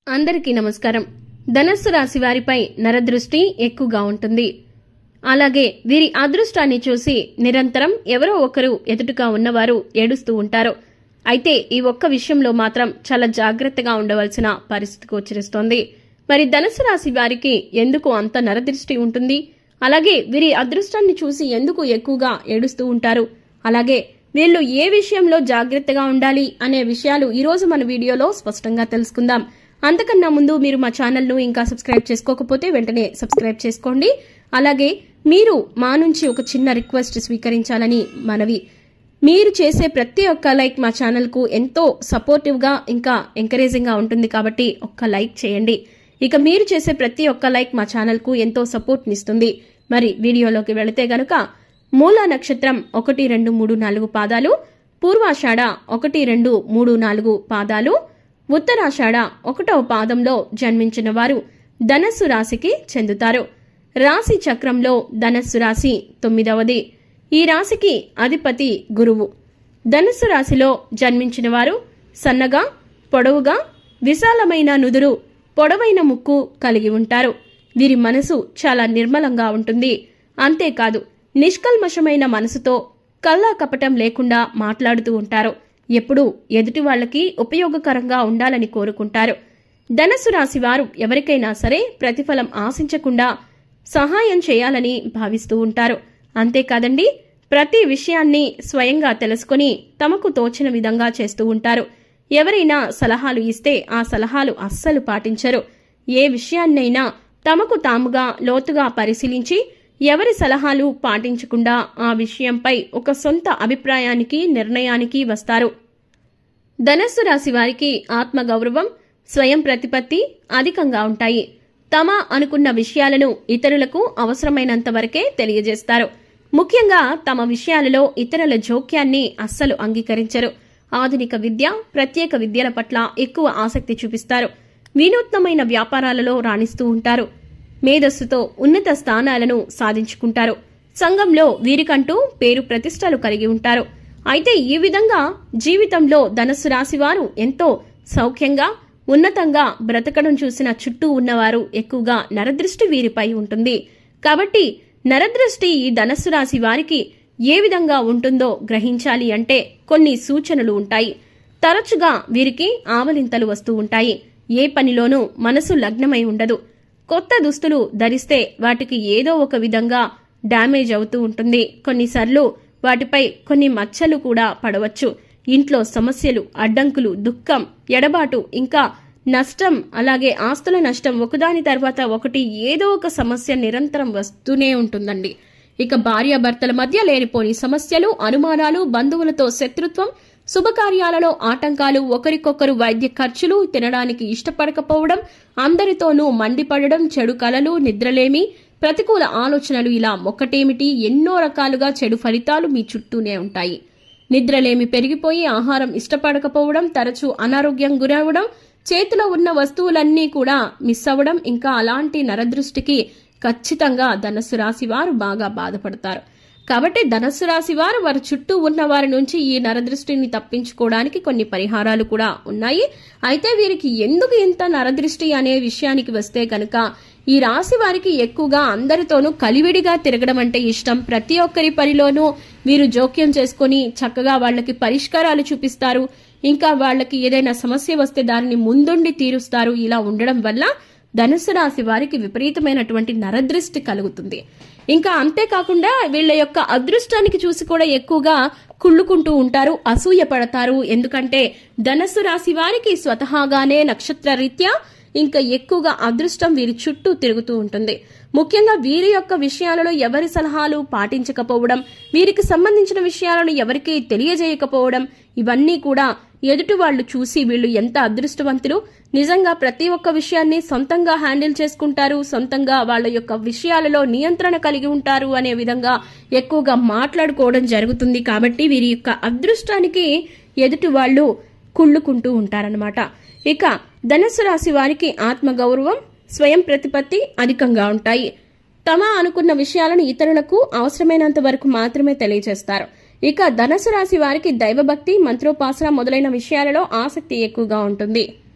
అందరికీ నమస్కారం. ధనస్సు రాశి వారిపై నరదృష్టి ఎక్కువగా ఉంటుంది. అలాగే వీరి అదృష్టాన్ని చూసి నిరంతరం ఎవరో ఒకరు ఎదుటుగా ఉన్నవారు ఏడుస్తూ ఉంటారు. అయితే ఈ ఒక్క విషయంలో మాత్రం చాలా జాగ్రత్తగా ఉండవలసిన పరిస్థితి గోచరిస్తోంది. మరి ధనస్సు రాశి వారికి ఎందుకు అంత నరదృష్టి ఉంటుంది? అలాగే వీరి అదృష్టాన్ని చూసి ఎందుకు ఎక్కువగా ఏడుస్తూ ఉంటారు? అలాగే వీళ్ళు ఏ విషయంలో జాగ్రత్తగా ఉండాలి అనే విషయాలు ఈరోజు మన వీడియోలో స్పష్టంగా తెలుసుకుందాం. అంతకన్నా ముందు మీరు మా ఛానల్ను ఇంకా సబ్స్క్రైబ్ చేసుకోకపోతే వెంటనే సబ్స్క్రైబ్ చేసుకోండి. అలాగే మీరు మా నుంచి ఒక చిన్న రిక్వెస్ట్ స్వీకరించాలని మనవి. మీరు చేసే ప్రతి ఒక్క లైక్ మా ఛానల్కు ఎంతో సపోర్టివ్గా ఇంకా ఎంకరేజింగ్గా ఉంటుంది కాబట్టి ఒక్క లైక్ చేయండి. ఇక మీరు చేసే ప్రతి ఒక్క లైక్ మా ఛానల్కు ఎంతో సపోర్ట్నిస్తుంది. మరి వీడియోలోకి వెళితే గనుక మూలా నక్షత్రం 1, 2, 3, 4 పాదాలు, పూర్వాషాఢ 1, 2, 3, 4 పాదాలు, ఉత్తరాషాఢ 1వ పాదంలో జన్మించిన వారు ధనస్సు రాశికి చెందుతారు. రాశి చక్రంలో ధనస్సు రాశి 9వది. ఈ రాశికి అధిపతి గురువు. ధనస్సు రాశిలో జన్మించిన వారు సన్నగా, పొడవుగా, విశాలమైన నుదురు, పొడవైన ముక్కు కలిగి ఉంటారు. వీరి మనసు చాలా నిర్మలంగా ఉంటుంది. అంతేకాదు నిష్కల్మషమైన మనసుతో కల్లా కపటం లేకుండా మాట్లాడుతూ ఉంటారు. ఎప్పుడూ ఎదుటి వాళ్లకి ఉపయోగకరంగా ఉండాలని కోరుకుంటారు. ధనస్సు రాశి వారు ఎవరికైనా సరే ప్రతిఫలం ఆశించకుండా సహాయం చేయాలని భావిస్తూ ఉంటారు. అంతేకాదండి, ప్రతి విషయాన్ని స్వయంగా తెలుసుకుని తమకు తోచిన విధంగా చేస్తూ ఉంటారు. ఎవరైనా సలహాలు ఇస్తే ఆ సలహాలు అస్సలు పాటించరు. ఏ విషయాన్నైనా తమకు తాముగా లోతుగా పరిశీలించి ఎవరి సలహాలు పాటించకుండా ఆ విషయంపై ఒక సొంత అభిప్రాయానికి, నిర్ణయానికి వస్తారు. ధనస్సు రాశి వారికి ఆత్మగౌరవం, స్వయం ప్రతిపత్తి అధికంగా ఉంటాయి. తమ అనుకున్న విషయాలను ఇతరులకు అవసరమైనంత వరకే తెలియజేస్తారు. ముఖ్యంగా తమ విషయాలలో ఇతరుల జోక్యాన్ని అస్సలు అంగీకరించరు. ఆధునిక విద్య, ప్రత్యేక విద్యల పట్ల ఎక్కువ ఆసక్తి చూపిస్తారు. వినూత్నమైన వ్యాపారాలలో రాణిస్తూ ఉంటారు. మేధస్సుతో ఉన్నత స్థానాలను సాధించుకుంటారు. సంఘంలో వీరికంటూ పేరు ప్రతిష్టలు కలిగి ఉంటారు. అయితే ఈ విధంగా జీవితంలో ధనస్సు రాశి వారు ఎంతో సౌఖ్యంగా, ఉన్నతంగా బ్రతకడం చూసిన చుట్టూ ఉన్నవారు ఎక్కువగా నరదృష్టి వీరిపై ఉంటుంది. కాబట్టి నరదృష్టి ఈ ధనస్సు రాశి వారికి ఏ విధంగా ఉంటుందో గ్రహించాలి అంటే కొన్ని సూచనలు ఉంటాయి. తరచుగా వీరికి ఆవలింతలు వస్తూ ఉంటాయి. ఏ పనిలోనూ మనసు లగ్నమై ఉండదు. కొత్త దుస్తులు ధరిస్తే వాటికి ఏదో ఒక విధంగా డ్యామేజ్ అవుతూ ఉంటుంది. కొన్నిసార్లు వాటిపై కొన్ని మచ్చలు కూడా పడవచ్చు. ఇంట్లో సమస్యలు, అడ్డంకులు, దుఃఖం, ఎడబాటు, ఇంకా నష్టం, అలాగే ఆస్తుల నష్టం ఒకదాని తర్వాత ఒకటి ఏదో ఒక సమస్య నిరంతరం వస్తూనే ఉంటుందండి. ఇక భార్యాభర్తల మధ్య లేనిపోని సమస్యలు, అనుమానాలు, బంధువులతో శత్రుత్వం, శుభకార్యాలలో ఆటంకాలు, ఒకరికొకరు వైద్య ఖర్చులు, తినడానికి ఇష్టపడకపోవడం, అందరితోనూ మండిపడడం, చెడు కలలు, నిద్రలేమి, ప్రతికూల ఆలోచనలు, ఇలా ఒక్కటేమిటి ఎన్నో రకాలుగా చెడు ఫలితాలు మీ చుట్టూనే ఉంటాయి. నిద్రలేమి పెరిగిపోయి ఆహారం ఇష్టపడకపోవడం, తరచూ అనారోగ్యం గురవడం, చేతిలో ఉన్న వస్తువులన్నీ కూడా మిస్ అవ్వడం, ఇంకా అలాంటి నరదృష్టికి ఖచ్చితంగా ధనస్సు రాశి వారు బాగా బాధపడతారు. కాబట్టి ధనస్సు రాశి వారు వారి చుట్టూ ఉన్న వారి నుంచి ఈ నరదృష్టిని తప్పించుకోవడానికి కొన్ని పరిహారాలు కూడా ఉన్నాయి. అయితే వీరికి ఎందుకు ఇంత నరదృష్టి అనే విషయానికి వస్తే కనుక ఈ రాశి వారికి ఎక్కువగా అందరితోనూ కలివిడిగా తిరగడం అంటే ఇష్టం. ప్రతి ఒక్కరి పనిలోనూ వీరు జోక్యం చేసుకుని చక్కగా వాళ్ళకి పరిష్కారాలు చూపిస్తారు. ఇంకా వాళ్ళకి ఏదైనా సమస్య వస్తే దానిని ముందుండి తీరుస్తారు. ఇలా ఉండడం వల్ల ధనుసు రాశి వారికి విపరీతమైనటువంటి నరదృష్టి కలుగుతుంది. ఇంకా అంతేకాకుండా వీళ్ళ యొక్క అదృష్టానికి చూసి కూడా ఎక్కువగా కుళ్ళుకుంటూ ఉంటారు, అసూయ పడతారు. ఎందుకంటే ధనస్సు రాశి వారికి స్వతహాగానే నక్షత్ర రీత్యా ఇంకా ఎక్కువగా అదృష్టం వీరి చుట్టూ తిరుగుతూ ఉంటుంది. ముఖ్యంగా వీరి యొక్క విషయాలలో ఎవరి సలహాలు పాటించకపోవడం, వీరికి సంబంధించిన విషయాలను ఎవరికీ తెలియజేయకపోవడం, ఇవన్నీ కూడా ఎదుటి వాళ్ళు చూసి వీళ్ళు ఎంత అదృష్టవంతులు, నిజంగా ప్రతి ఒక్క విషయాన్ని సొంతంగా హ్యాండిల్ చేసుకుంటారు, సొంతంగా వాళ్ళ యొక్క విషయాలలో నియంత్రణ కలిగి ఉంటారు అనే విధంగా ఎక్కువగా మాట్లాడుకోవడం జరుగుతుంది. కాబట్టి వీరి యొక్క అదృష్టానికి ఎదుటి వాళ్ళు కుళ్ళుకుంటూ ఉంటారన్నమాట. ఇక ధనస్సు రాశి వారికి ఆత్మగౌరవం, స్వయం ప్రతిపత్తి అధికంగా ఉంటాయి. తమ అనుకున్న విషయాలను ఇతరులకు అవసరమైనంత వరకు మాత్రమే తెలియజేస్తారు. ఇక ధనస్సు రాశి వారికి దైవభక్తి, మంత్రోపాసన మొదలైన విషయాలలో ఆసక్తి ఎక్కువగా ఉంటుంది.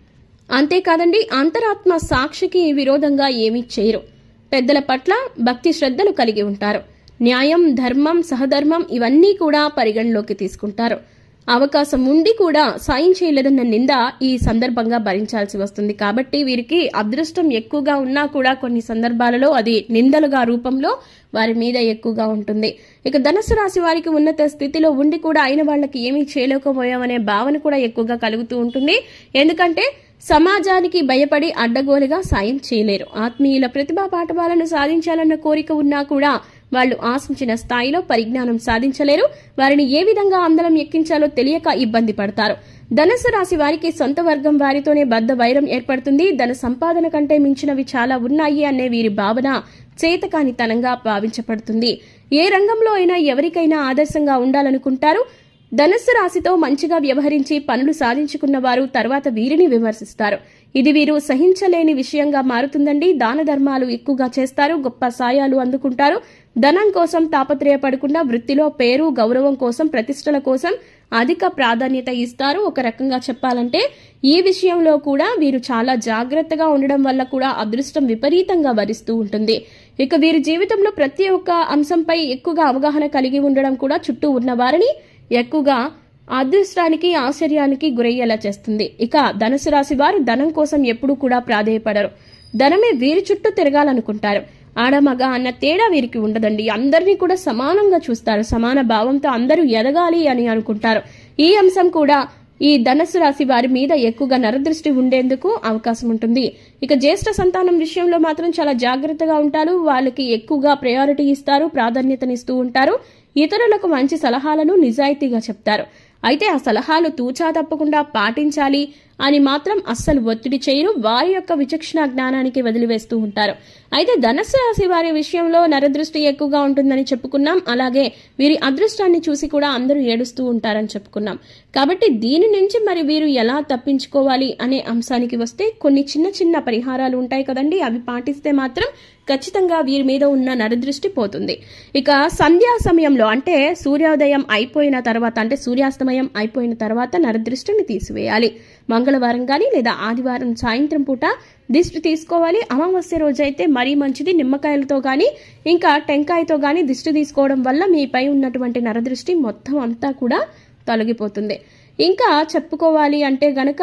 అంతేకాదండి, అంతరాత్మ సాక్షికి విరోధంగా ఏమీ చేయరు. పెద్దల పట్ల భక్తి శ్రద్ధలు కలిగి ఉంటారు. న్యాయం, ధర్మం, సహధర్మం ఇవన్నీ కూడా పరిగణలోకి తీసుకుంటారు. అవకాశం ఉండి కూడా సాయం చేయలేదన్న నింద ఈ సందర్భంగా భరించాల్సి వస్తుంది. కాబట్టి వీరికి అదృష్టం ఎక్కువగా ఉన్నా కూడా కొన్ని సందర్భాలలో అది నిందలుగా రూపంలో వారి మీద ఎక్కువగా ఉంటుంది. ఇక ధనుస్సు రాశి వారికి ఉన్నత స్థితిలో ఉండి కూడా అయిన వాళ్ళకి ఏమీ చేయలేకపోయామనే భావన కూడా ఎక్కువగా కలుగుతూ ఉంటుంది. ఎందుకంటే సమాజానికి భయపడి అడ్డగోలుగా సాయం చేయలేరు. ఆత్మీయుల ప్రతిభా పాఠవాలను సాధించాలన్న కోరిక ఉన్నా కూడా వాళ్లు ఆశించిన స్థాయిలో పరిజ్ఞానం సాధించలేరు. వారిని ఏ విధంగా అందలం ఎక్కించాలో తెలియక ఇబ్బంది పడతారు. ధనుస్సు రాశి వారికి సొంత వర్గం వారితోనే బద్ద వైరం ఏర్పడుతుంది. ధన సంపాదన కంటే మించినవి చాలా ఉన్నాయి అనే వీరి భావన చేతకానితనంగా భావించబడుతుంది. ఏ రంగంలో అయినా ఎవరికైనా ఆదర్శంగా ఉండాలనుకుంటారు. ధనుస్సు రాశితో మంచిగా వ్యవహరించి పనులు సాధించుకున్న వారు తర్వాత వీరిని విమర్శిస్తారు. ఇది వీరు సహించలేని విషయంగా మారుతుందండి. దాన ధర్మాలు ఎక్కువగా చేస్తారు. గొప్ప సాయాలు అందుకుంటారు. ధనం కోసం తాపత్రయపడకుండా వృత్తిలో పేరు, గౌరవం కోసం, ప్రతిష్టల కోసం అధిక ప్రాధాన్యత ఇస్తారు. ఒక రకంగా చెప్పాలంటే ఈ విషయంలో కూడా వీరు చాలా జాగ్రత్తగా ఉండడం వల్ల కూడా అదృష్టం విపరీతంగా వరిస్తూ ఉంటుంది. ఇక వీరి జీవితంలో ప్రతి ఒక్క అంశంపై ఎక్కువగా అవగాహన కలిగి ఉండడం కూడా చుట్టూ ఉన్న వారిని ఎక్కువగా అదృష్టానికి, ఆశ్చర్యానికి గురయ్యేలా చేస్తుంది. ఇక ధనుసు రాశి వారు ధనం కోసం ఎప్పుడూ కూడా ప్రాధేయపడరు. ధనమే వీరి చుట్టూ తిరగాలనుకుంటారు. ఆడమగ అన్న తేడా వీరికి ఉండదండి. అందరినీ కూడా సమానంగా చూస్తారు. సమాన భావంతో అందరూ ఎదగాలి అని అనుకుంటారు. ఈ అంశం కూడా ఈ ధనుస్సు రాశి వారి మీద ఎక్కువగా నరదృష్టి ఉండేందుకు అవకాశం ఉంటుంది. ఇక జ్యేష్ఠ సంతానం విషయంలో మాత్రం చాలా జాగ్రత్తగా ఉంటారు. వాళ్ళకి ఎక్కువగా ప్రయారిటీ ఇస్తారు, ప్రాధాన్యతనిస్తూ ఉంటారు. ఇతరులకు మంచి సలహాలను నిజాయితీగా చెప్తారు. అయితే ఆ సలహాలు తూచా తప్పకుండా పాటించాలి అని మాత్రం అస్సలు ఒత్తిడి చేయరు. వారి యొక్క విచక్షణ జ్ఞానానికి వదిలివేస్తూ ఉంటారు. అయితే ధనుస్సు రాశి వారి విషయంలో నరదృష్టి ఎక్కువగా ఉంటుందని చెప్పుకున్నాం. అలాగే వీరి అదృష్టాన్ని చూసి కూడా అందరూ ఏడుస్తూ ఉంటారని చెప్పుకున్నాం. కాబట్టి దీని నుంచి మరి వీరు ఎలా తప్పించుకోవాలి అనే అంశానికి వస్తే కొన్ని చిన్న చిన్న పరిహారాలు ఉంటాయి కదండి. అవి పాటిస్తే మాత్రం ఖచ్చితంగా వీరి మీద ఉన్న నరదృష్టి పోతుంది. ఇక సంధ్యా సమయంలో అంటే సూర్యోదయం అయిపోయిన తర్వాత, అంటే సూర్యాస్తమయం అయిపోయిన తర్వాత నరదృష్టిని తీసివేయాలి. మంగళవారం గాని లేదా ఆదివారం సాయంత్రం పూట దిష్టి తీసుకోవాలి. అమావాస్య రోజైతే మరీ మంచిది. నిమ్మకాయలతో గాని ఇంకా టెంకాయతో గాని దిష్టి తీసుకోవడం వల్ల మీపై ఉన్నటువంటి నరదృష్టి మొత్తం అంతా కూడా తొలగిపోతుంది. ఇంకా చెప్పుకోవాలి అంటే గనక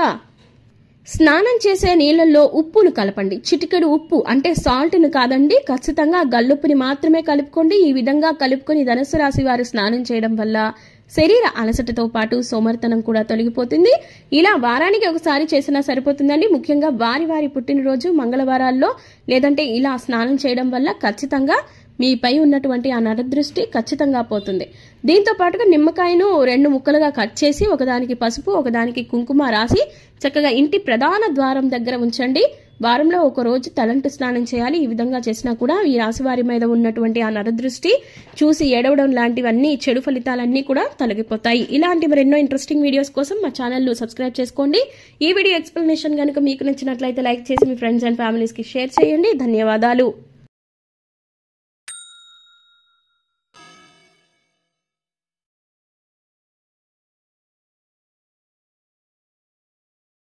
స్నానం చేసే నీళ్లలో ఉప్పును కలపండి. చిటికెడు ఉప్పు అంటే సాల్ట్ ను కాదండి, ఖచ్చితంగా గల్లుప్పుని మాత్రమే కలుపుకోండి. ఈ విధంగా కలుపుకొని ధనుస్సు రాశి వారు స్నానం చేయడం వల్ల శరీర అలసటతో పాటు సోమరితనం కూడా తొలగిపోతుంది. ఇలా వారానికి ఒకసారి చేసినా సరిపోతుందండి. ముఖ్యంగా వారి పుట్టినరోజు, మంగళవారాల్లో లేదంటే ఇలా స్నానం చేయడం వల్ల ఖచ్చితంగా మీపై ఉన్నటువంటి ఆ నరదృష్టి ఖచ్చితంగా పోతుంది. దీంతో పాటుగా నిమ్మకాయను 2 ముక్కలుగా కట్ చేసి ఒకదానికి పసుపు, ఒకదానికి కుంకుమ రాసి చక్కగా ఇంటి ప్రధాన ద్వారం దగ్గర ఉంచండి. వారంలో ఒక రోజు తలంటు స్నానం చేయాలి. ఈ విధంగా చేసినా కూడా ఈ రాశి వారి మీద ఉన్నటువంటి ఆ నరదృష్టి చూసి ఏడవడం లాంటివన్నీ, చెడు ఫలితాలన్నీ కూడా తొలగిపోతాయి. ఇలాంటి మరెన్నో ఇంట్రెస్టింగ్ వీడియోస్ కోసం మా ఛానల్ను సబ్స్క్రైబ్ చేసుకోండి. ఈ వీడియో ఎక్స్ప్లెనేషన్ కనుక మీకు నచ్చినట్లయితే లైక్ చేసి మీ ఫ్రెండ్స్ అండ్ ఫ్యామిలీస్ కి షేర్ చేయండి. ధన్యవాదాలు.